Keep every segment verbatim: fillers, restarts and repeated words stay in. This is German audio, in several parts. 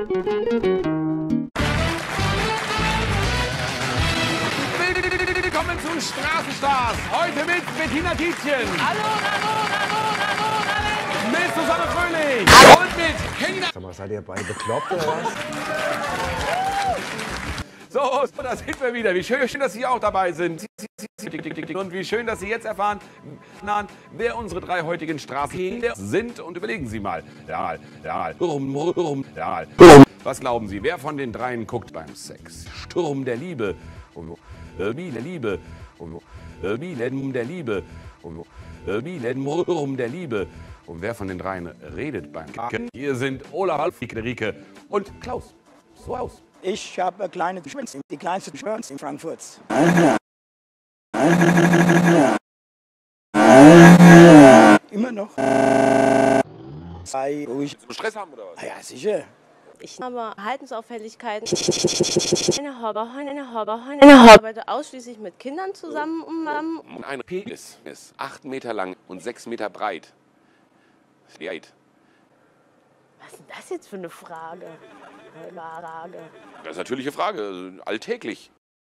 Willkommen zu Straßenstars. Heute mit Bettina Tietjen. Hallo, hallo, hallo, hallo, hallo. Mit Susanne Fröhlich. Und mit Henning. Sag mal, seid ihr beide bekloppt oder was? So, so, da sind wir wieder. Wie schön, dass Sie auch dabei sind. Und wie schön, dass Sie jetzt erfahren, wer unsere drei heutigen Straßen sind. Und überlegen Sie mal. Ja, ja, rum, rum, ja. Was glauben Sie, wer von den dreien guckt beim Sex? Sturm der Liebe. Wie der Liebe. Wie der Liebe. Wie der Liebe. Und wer von den dreien redet beim Kacken? Hier sind Olaf, Friederike und Klaus. So aus. Ich habe kleine Schwänze, die kleinsten Schwänze in Frankfurt. Immer noch. Sei ruhig. Stress haben oder was? Ah ja, sicher. Ich habe Verhaltensauffälligkeiten. Eine Hobberhorn, eine Hobberhorn, eine Hobberhorn. Ich arbeite ausschließlich mit Kindern zusammen. Um, um. Ein Penis ist acht Meter lang und sechs Meter breit. Weit. Was ist denn das jetzt für eine Frage? Frage. Das ist natürlich eine Frage, also alltäglich.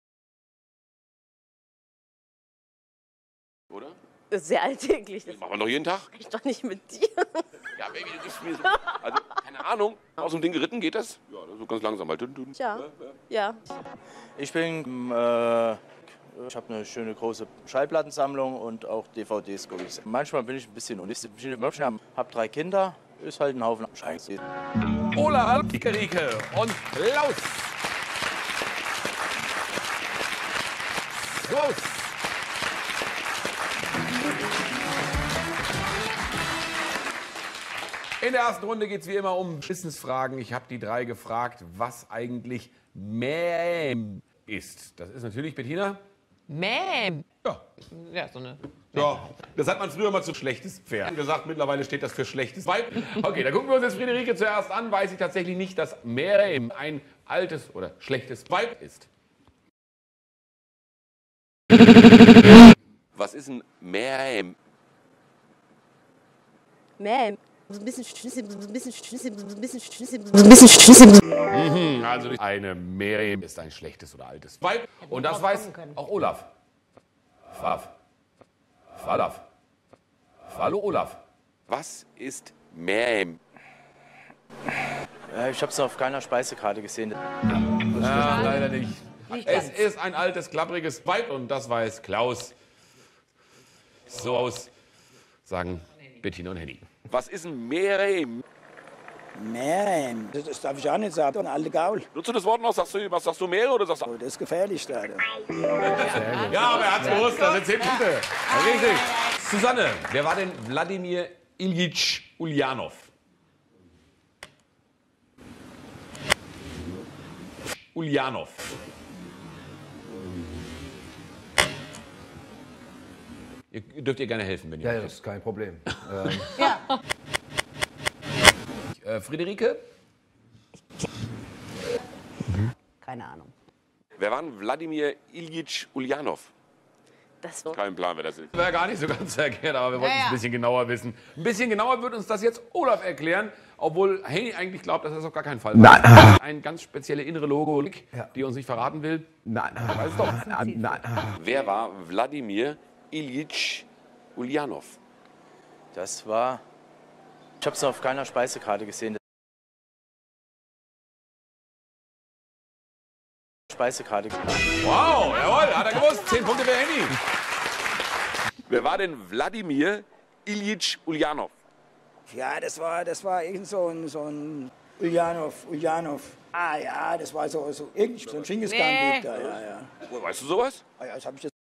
Oder? Das ist sehr alltäglich. Das Das machen wir doch jeden Tag. mache ich doch nicht mit dir. Ja, Baby, du gibst mir so. Also, keine Ahnung. Aus dem Ding geritten geht das? Ja, so ganz langsam halt. Ja, ja. Ich bin, äh, ich habe eine schöne große Schallplattensammlung und auch D V Ds gucke ich. Manchmal bin ich ein bisschen unistisch. Ich habe drei Kinder, ist halt ein Haufen Scheiße. Olaf, Kikerike und Klaus. Los. In der ersten Runde geht es wie immer um Wissensfragen. Ich habe die drei gefragt, was eigentlich Mäm ist. Das ist natürlich, Bettina? Mäm. Ja. Ja, so eine. Ja, das hat man früher mal zu schlechtes Pferd gesagt. Mittlerweile steht das für schlechtes Weib. Okay, dann gucken wir uns jetzt Friederike zuerst an. Weiß ich tatsächlich nicht, dass Mäm ein altes oder schlechtes Weib ist. Was ist ein Mäm? Mäm. So ein bisschen Schnüssel, so ein bisschen Schnüssel, so ein bisschen Schnüssel, so ein bisschen Schnüssel. Mhm, also eine Mäm ist ein schlechtes oder altes Weib. Und das weiß auch Olaf. Faf. Falaf. Hallo Olaf. Was ist Mäm? Äh, ich habe es auf keiner Speisekarte gesehen. Ah, leider nicht. Es ist ein altes, klappriges Weib und das weiß Klaus. So aus, sagen Bettina und Henny. Was ist ein Mäm? Mäm, das, das darf ich auch nicht sagen, eine alte Gaul. Nutzt du das Wort noch? Sagst du, was sagst du, Mähre oder sagst du? Oh, das ist gefährlich da. Ja, aber er hat's gewusst, das sind zehn Punkte. Ja, richtig. Susanne, wer war denn Wladimir Iljitsch Uljanov? Uljanov. Ihr dürft ihr gerne helfen, wenn ihr Ja, ja, möchtet. das ist kein Problem. ähm, Ja. Äh, Friederike? Keine Ahnung. Wer war denn Wladimir Iljitsch Uljanov? Das so. Kein Plan, wer das ist. Wäre gar nicht so ganz erklärt, aber wir wollten es Ja, ja. ein bisschen genauer wissen. Ein bisschen genauer wird uns das jetzt Olaf erklären, obwohl Henny eigentlich glaubt, dass das auf gar keinen Fall war. Nein. Eine ganz spezielle innere Logik, Ja. die uns nicht verraten will. nein, Weiß es doch. nein, nein. Wer war Wladimir Iljitsch Uljanov? Das war, ich habe es auf keiner Speisekarte gesehen. Speisekarte. Wow, jawohl, hat er gewusst. Zehn Punkte für Henny. Wer war denn Wladimir Iljitsch Uljanov? Ja, das war, das war irgend so ein, so ein Uljanov, Uljanov. Ah ja, das war so, so, irgend so ein Genghis Khan Nee. da, ja, ja. Oh, weißt du sowas? Ah ja, das habe ich jetzt.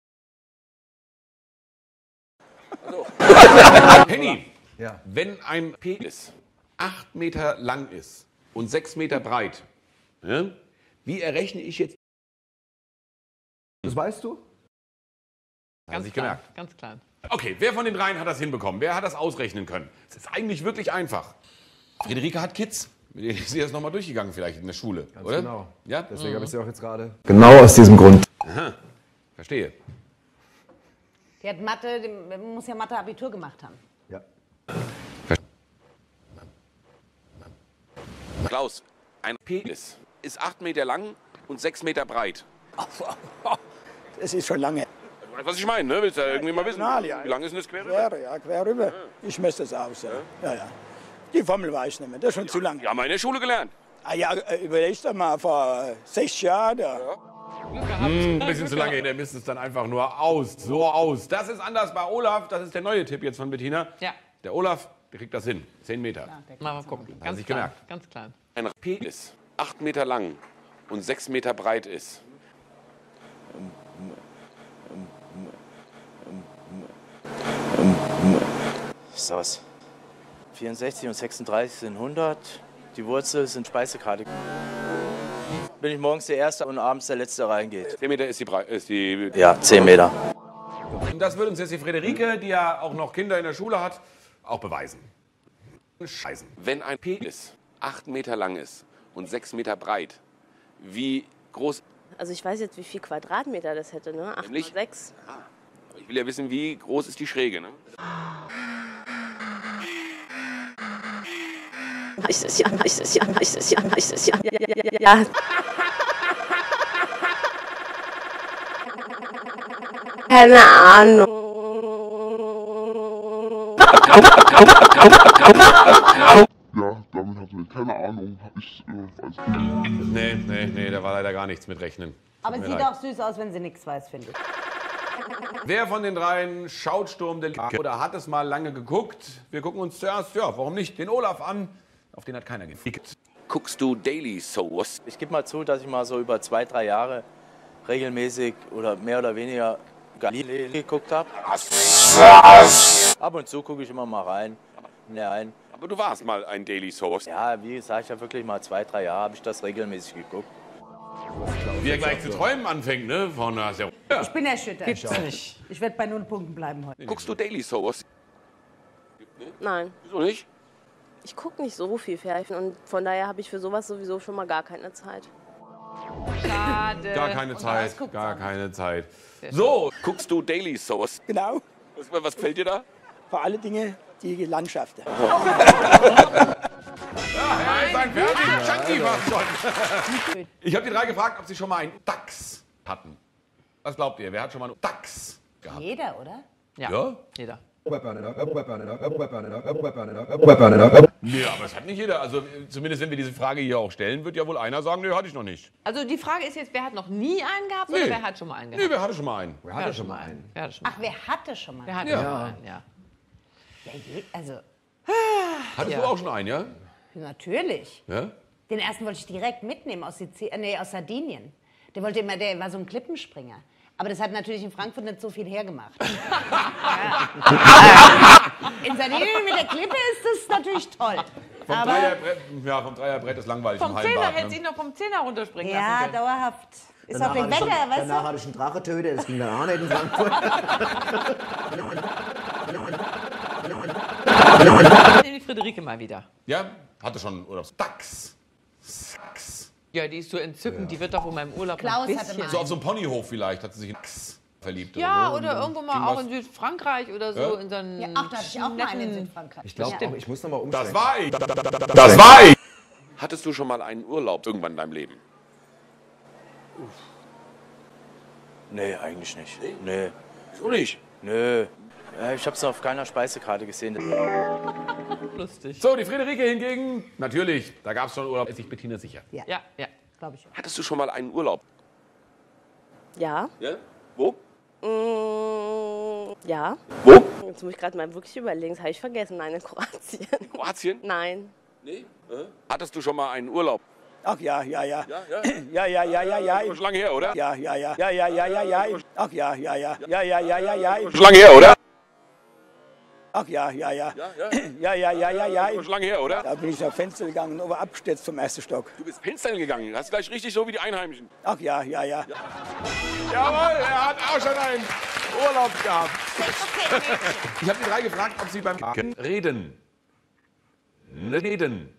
Henny, Ja. wenn ein Penis acht Meter lang ist und sechs Meter breit, ja, wie errechne ich jetzt? Das weißt du? Hat er sich klar, gemerkt. ganz klar. Okay, wer von den dreien hat das hinbekommen? Wer hat das ausrechnen können? Es ist eigentlich wirklich einfach. Friederike hat Kids. Mit denen ist sie jetzt nochmal durchgegangen vielleicht in der Schule, Ganz oder? genau. Ja? Deswegen habe ich sie auch jetzt gerade. Genau aus diesem Grund. Aha, verstehe. Die hat Mathe, die muss ja Mathe-Abitur gemacht haben. Ja. Klaus, Ein Penis ist acht Meter lang und sechs Meter breit. Das ist schon lange. Du weißt, was ich meine, ne? Willst du ja irgendwie mal wissen? Regional, ja. Wie lang ist denn das quer rüber? Quer, ja, quer rüber. Ich messe das aus, ja. Ja, ja. Die Formel weiß ich nicht mehr, das ist schon zu lang. Ja, mal in der Schule gelernt. Ah, ja, überleg doch mal, vor sechzig Jahren, da. Hm, ein bisschen zu lange, der misst es dann einfach nur aus, so aus. Das ist anders bei Olaf, das ist der neue Tipp jetzt von Bettina. Ja. Der Olaf, der kriegt das hin, zehn Meter. Mal, mal gucken. Ganz sich klein, gemerkt. ganz klein. Ein Penis acht Meter lang und sechs Meter breit ist. Ist das? vierundsechzig und sechsunddreißig sind hundert. Die Wurzel sind Speisekarte. Bin ich morgens der Erste und abends der Letzte reingeht. zehn Meter ist die, Brei- ist die Ja, zehn Meter. Und das wird uns jetzt die Friederike, die ja auch noch Kinder in der Schule hat, auch beweisen. Scheißen. Wenn ein Penis acht Meter lang ist und sechs Meter breit, wie groß... Also ich weiß jetzt, wie viel Quadratmeter das hätte, ne? acht mal Nämlich? sechs. Ich will ja wissen, wie groß ist die Schräge, ne? Ist es ja, ist es ja, ist es ja, ist es ja, ja, ja, ja, ja. Keine Ahnung. Ja, damit hatte ich keine Ahnung. Ich äh, weiß nicht. Nee, nee, nee, da war leider gar nichts mit Rechnen. Aber Tut mir sieht leid. auch süß aus, wenn sie nichts weiß, finde ich. Wer von den dreien schaut Sturm der Liebe oder hat es mal lange geguckt? Wir gucken uns zuerst, ja, warum nicht, den Olaf an. Auf den hat keiner geklickt. Guckst du Daily Soaps? Ich gebe mal zu, dass ich mal so über zwei, drei Jahre regelmäßig oder mehr oder weniger Galileo geguckt habe. Ab und zu gucke ich immer mal rein. Nein. Aber du warst mal ein Daily Soaps. Ja, wie gesagt, ich habe wirklich mal zwei, drei Jahre habe ich das regelmäßig geguckt. Wie er gleich zu träumen anfängt, ne? Von der ja. Ich bin erschüttert. Gibt's nicht. Ich werde bei null Punkten bleiben heute. Guckst du Daily Soaps? Nein, Wieso nicht? ich gucke nicht so viel Fernsehen und von daher habe ich für sowas sowieso schon mal gar keine Zeit. Schade. Gar keine Und Zeit, das guckt's gar an. keine Zeit. So, guckst du Daily Soaps? Genau, Was, was gefällt dir da? vor allen Dingen die Landschaften. Er ist ein Fernsehen-Junkie fast schon. Ich habe die drei gefragt, ob sie schon mal einen Dachs hatten. Was glaubt ihr? Wer hat schon mal einen Dachs gehabt? Jeder, oder? Ja. Ja? Jeder. Nee, aber das hat nicht jeder. Also zumindest wenn wir diese Frage hier auch stellen, wird ja wohl einer sagen, nee, hatte ich noch nicht. Also die Frage ist jetzt, wer hat noch nie einen gehabt Nee. oder wer hat schon mal einen Nee, gehabt? wer hatte schon mal einen? Wer hatte schon mal einen? Wer hatte schon mal Ach, wer hatte schon mal? Wer hatte Ja. schon mal einen, ja. Ja, je, also, Hattest Ja. du auch schon einen, ja? natürlich. Ja? Den ersten wollte ich direkt mitnehmen aus, Sizi äh, nee, aus Sardinien. Der wollte immer, der war so ein Klippenspringer. Aber das hat natürlich in Frankfurt nicht so viel hergemacht. Ja. In Sardinien mit der Klippe ist das natürlich toll. Vom Aber Dreierbrett, ja, vom Dreierbrett ist langweilig Vom im Zehner, Hallenbad. hätte sie Ne? ihn noch vom Zehner runterspringen ja, lassen können. dauerhaft. Ist Danach auch den hatte ich Wetter, schon- weißt Danach du? hatte ich einen Drache tötet, das ging dann auch nicht in Frankfurt. Die Friederike mal wieder. Ja, hatte schon Urlaubs. Dachs. Dachs. Ja, die ist so entzückend. Die wird doch wohl im Urlaub Klaus ein hatte bisschen... mal So auf so einem Ponyhof vielleicht hat sie sich in Dachs verliebt. Ja, so. oder irgendwo mal Ging auch was- in Südfrankreich oder so. Ja? In so einem Ja, ach, da hatte ich auch mal einen in netten- Südfrankreich. Ich glaube auch, ich muss nochmal umstellen. Das war ich. Das war ich. Hattest du schon mal einen Urlaub irgendwann in deinem Leben? Nee, eigentlich nicht. Nee. Wieso nicht? Nö. Äh, Ich habe es auf keiner Speisekarte gesehen. Lustig. So, die Friederike hingegen, natürlich, da gab es schon Urlaub, ist sich Bettina sicher. Ja, ja. Glaube ich auch. Hattest du schon mal einen Urlaub? Ja. Ja? Wo? Mm, ja. Wo? Jetzt muss ich gerade mal wirklich überlegen, das habe ich vergessen. Nein, in Kroatien. Kroatien? Nein. Nee. Äh? Hattest du schon mal einen Urlaub? Ach ja, ja, ja. Ja, ja. Ja, ja, ja, ja, ja. Schon lange her, oder? Ja, ja, ja. Ja, ja, ja, ja, ja. Ach ja, ja, ja. Ja, ja, ja, ja, ja. Schon lange her, oder? Ach ja, ja, ja. Ja, ja. Ja, ja, ja, ja, ja. Schon lange her, oder? Da bin ich aufs Fenster gegangen und war abgestürzt vom ersten Stock. Du bist Pinseln gegangen. Das ist gleich richtig so wie die Einheimischen. Ach ja, ja, ja. Jawohl, er hat auch schon einen Urlaub gehabt. Ich habe die drei gefragt, ob sie beim Reden. Reden.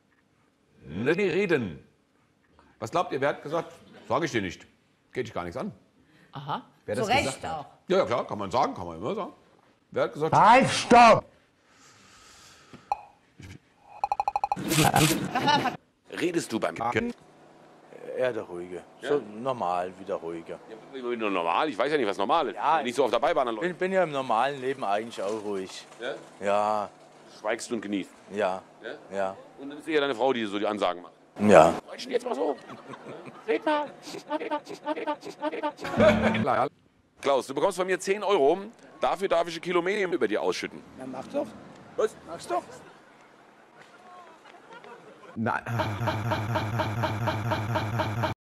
Reden. Was glaubt ihr, wer hat gesagt, sage ich dir nicht. Geht dich gar nichts an. Aha. Wer Zu das Recht gesagt hat. auch. Ja, ja, klar, kann man sagen, kann man immer sagen. Wer hat gesagt, Halt, stopp! redest du beim Kacken? Eher der Ruhige. So normal, wieder ruhiger. Ja, nur normal? Ich weiß ja nicht, was normal ist. Ja, Nicht so auf der Beibahn an Ich bin, bin ja im normalen Leben eigentlich auch ruhig. Ja? Ja, Schweigst du und genießt. ja, Ja? ja. Und dann ist eher deine Frau, die so die Ansagen macht. Ja. Jetzt mal so. Klaus, du bekommst von mir zehn Euro. Dafür darf ich ein Kilo Medium über dir ausschütten. Na, mach doch. Was? Mach's doch. Nein.